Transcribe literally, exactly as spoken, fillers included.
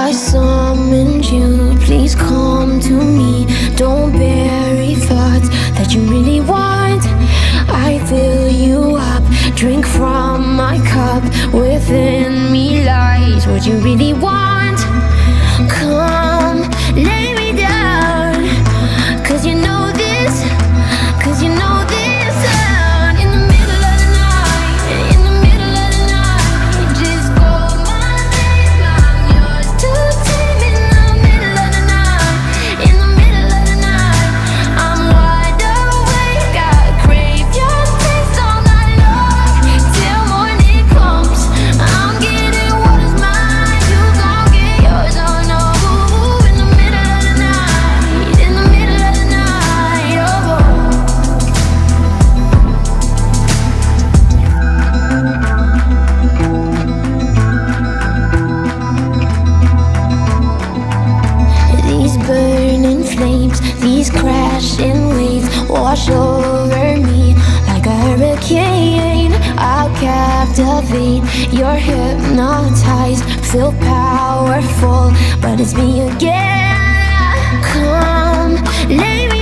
I summoned you, please come to me. Don't bury thoughts that you really want. I fill you up, drink from my cup. Within me lies what you really want. Come, lay me down, cause you know this, cause you know this sound. In the middle of the night, in the middle of the night, just call my name, I'm yours to take. In the middle of the night, in the middle of the night, I'm wide awake, I crave your taste all night long. Till morning comes, I'm getting what is mine, you gon' get yours, oh no. In the middle of the night, in the middle of the night, oh. These burning flames, these crashing waves wash over me like a hurricane. I'll captivate, you're hypnotized, feel powerful, but it's me again. Come, lay me